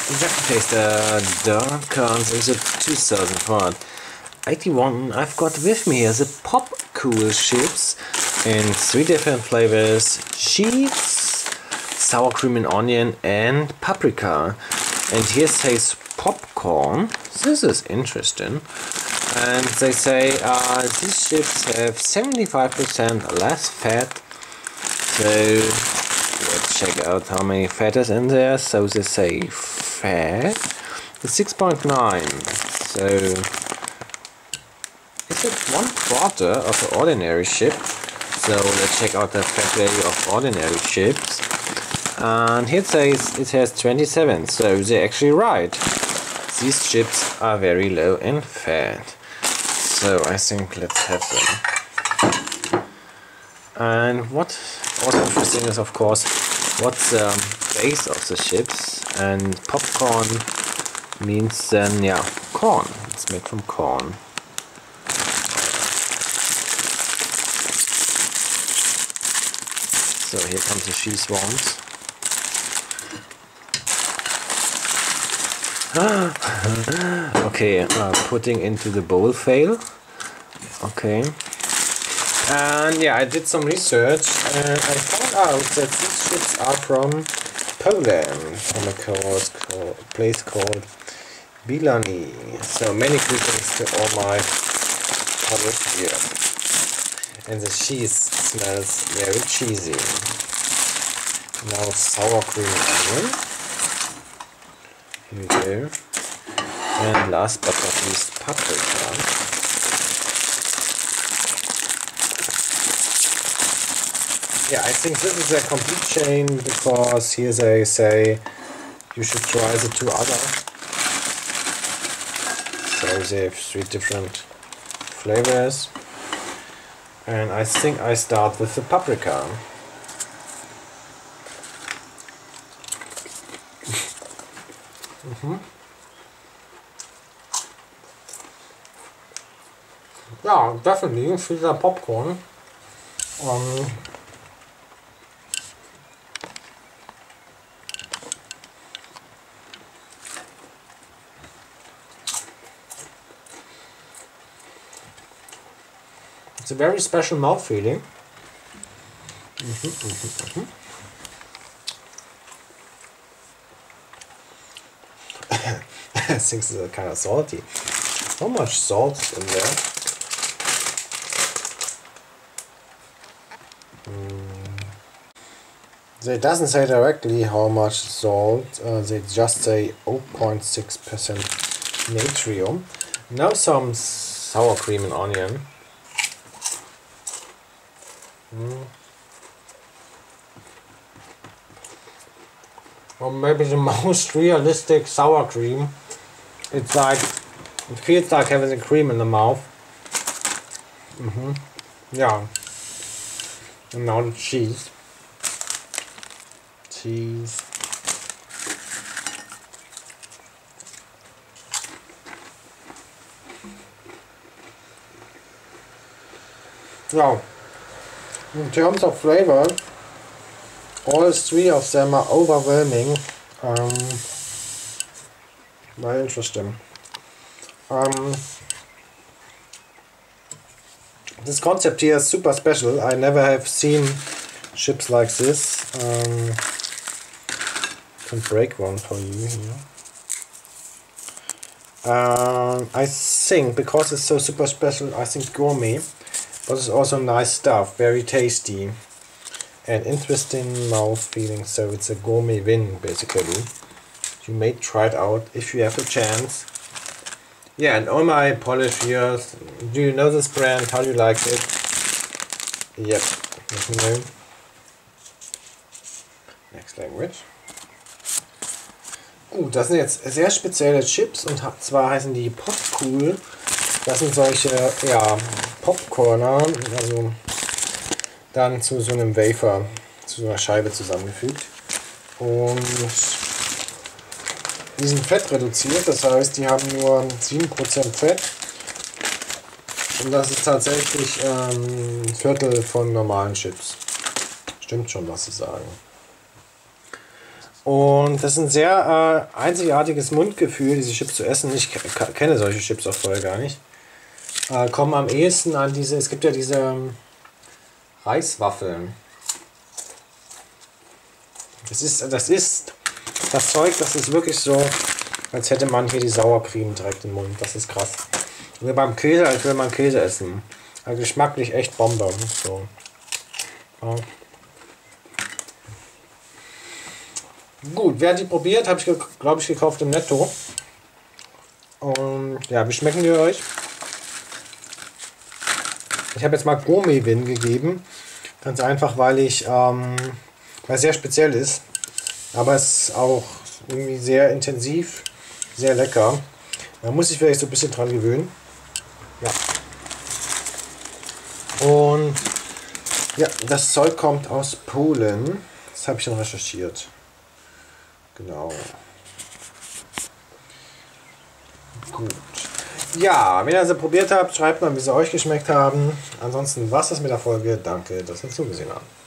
Exactly, taste dark corns is a 2081. I've got with me here the Pop Cool chips in 3 different flavors: cheese, sour cream and onion, and paprika. And here says popcorn. This is interesting. And they say these chips have 75% less fat. So let's check out how many fat is in there. So they say fat is 6.9. So it's 1/4 of the ordinary chip. So let's check out the fat value of ordinary chips. And here it says it has 27. So they're actually right. These chips are very low in fat. So I think let's have them. And what also interesting is, of course, what's the base of the chips. And popcorn means then, yeah, corn. It's made from corn. So here comes the cheese ones. Okay, putting into the bowl fail. Okay. And yeah, I did some research and I found out that these chips are from Poland, from a place called Bilani. So many greetings to all my Polish here. And the cheese smells very cheesy. Now sour cream and onion. Here we go. And last but not least, paprika. Yeah, I think this is a complete chain because here they say you should try the 2 others. So they have 3 different flavors. And I think I start with the paprika. Yeah, definitely feel the popcorn. It's a very special mouth feeling. I think it's kind of salty. How much salt is in there? They doesn't say directly how much salt. They just say 0.6% natrium. Now some sour cream and onion. Or maybe the most realistic sour cream. It's like, it feels like having the cream in the mouth. Yeah. And now the cheese. Cheese. Now, in terms of flavor, all 3 of them are overwhelming. Very interesting. This concept here is super special. I never have seen chips like this. Can break one for you here. I think because it's so super special, I think gourmet, but it's also nice stuff, very tasty and interesting mouth feeling. So it's a gourmet win basically. You may try it out if you have a chance. Yeah, and all my Polish viewers, do you know this brand? How do you like it? Yep, let me know. Next language. Das sind jetzt sehr spezielle Chips und zwar heißen die Popcool. Das sind solche, ja, Popcorner, also dann zu so einem Wafer, zu so einer Scheibe zusammengefügt. Und die sind fettreduziert, das heißt, die haben nur 7% Fett. Und das ist tatsächlich ein Viertel von normalen Chips. Stimmt schon, was sie sagen. Und das ist ein sehr einzigartiges Mundgefühl, diese Chips zu essen. Ich kenne solche Chips auch vorher gar nicht. Kommen am ehesten an diese, es gibt ja diese Reiswaffeln. Das Zeug, das ist wirklich so, als hätte man hier die Sauercreme direkt im Mund. Das ist krass. Wie beim Käse, als will man Käse essen. Also geschmacklich echt Bombe. So. Ja. Gut, wer hat die probiert, habe ich glaube ich gekauft im Netto. Und ja, wie schmecken die euch? Ich habe jetzt mal Gourmet-Win gegeben. Ganz einfach, weil es sehr speziell ist. Aber es ist auch irgendwie sehr intensiv, sehr lecker. Da muss ich vielleicht so ein bisschen dran gewöhnen. Ja. Und ja, das Zeug kommt aus Polen. Das habe ich dann recherchiert. Genau. Gut. Ja, wenn ihr sie probiert habt, schreibt mal, wie sie euch geschmeckt haben. Ansonsten war es das mit der Folge. Danke, dass ihr zugesehen habt.